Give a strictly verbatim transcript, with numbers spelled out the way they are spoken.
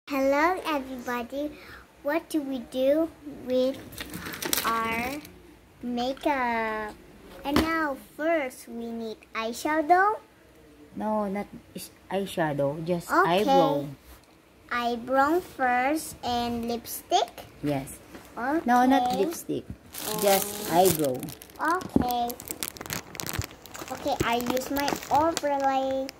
Hello everybody, what do we do with our makeup? And now first we need eyeshadow. No, not eyeshadow, just Okay. eyebrow. Eyebrow first and lipstick. Yes. Okay. No, not lipstick, just eyebrow. Okay. Okay, I use my overlay.